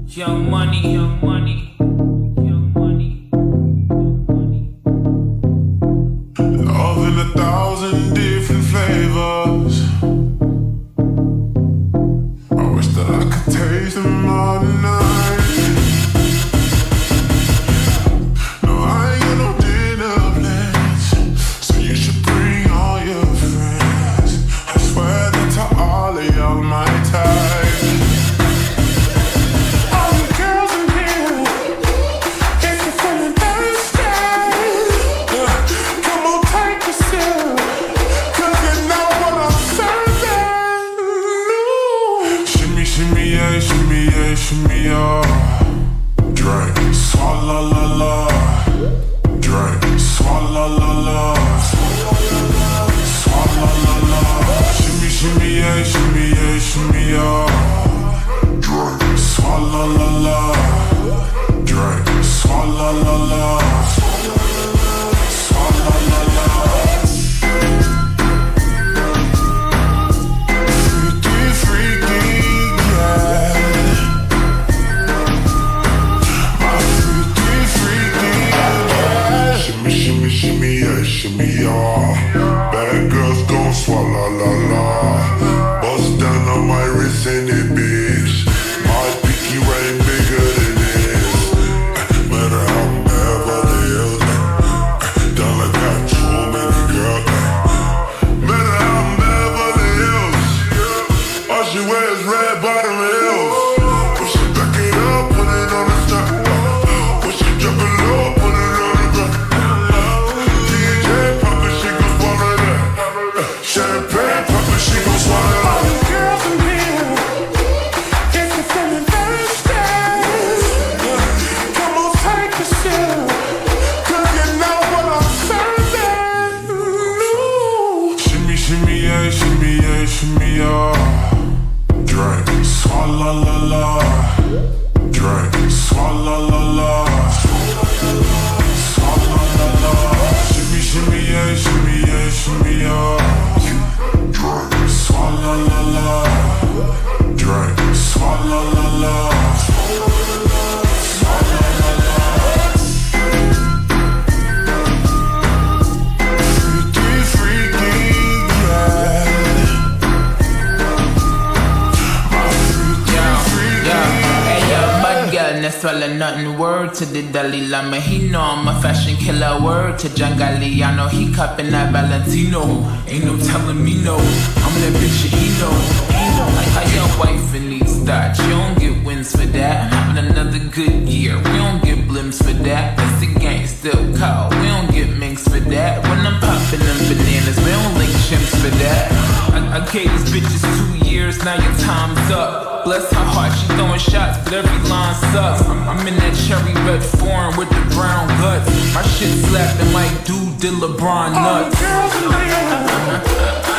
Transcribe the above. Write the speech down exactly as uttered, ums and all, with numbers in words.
Young money, young money, young money, young money. Love in a thousand different flavors. I wish that I could taste them all tonight. No, I ain't got no dinner plans, so you should bring all your friends. I swear that to all of y'all my type. Shimmy yeah, shimmy yeah, shimmy yeah. Drink, swalla la la. Drink, swalla la la. Swalla la la. Shimmy shimmy yeah, shimmy yeah, shimmy yeah. Drink, swalla la la. Drink, swalla la la. Swalla la la. Shimmy yeah, shimmy yeah. Bad girls gon' swallow la la. Bust down on my wrist and it bitch. My pinky ring bigger than this. Matter how I'm Beverly Hills. Down like that too many girls. Matter how I'm Beverly Hills. All she wears red bottom heels. When she back it up, put it on the top. When she drop it low, put it on the ground. Champagne poppin', she gon' swallow. All the girls in here, if you're feeling thirsty, come on, take a sip, 'cause you know what I'm serving. No. Shimmy, shimmy, yeah, shimmy, yeah, shimmy, yeah. Drink, swalla la la. Drink, swalla la la. Swalla la la. Shimmy, shimmy, yeah, shimmy, yeah, shimmy, yeah. Swalla la la. Drink, swalla la la. Swalla la la. Freaky, freaky, yeah. My freaky, Yo, freaky, yo, hey yo, bad girl, no swallow nothing. Word to the Dalai Lama, he know I'm a fashion killer. Word to John Galliano, he cupping that Valentino. Ain't no telling me no, I'm that bitch that he know. He know like how your wife in these thoughts. You don't get wins for that. Having another good year, we don't get blimps for that. That's the gang still call, we don't get minks for that. When I'm popping them bananas, we don't link chimps for that. I, I gave these bitches two years, now your time's up. Bless her heart, she throwing shots, but every line sucks. I'm, I'm in that cherry red foreign with the brown guts. My shit slapping like dude did LeBron nuts. all the girls in there.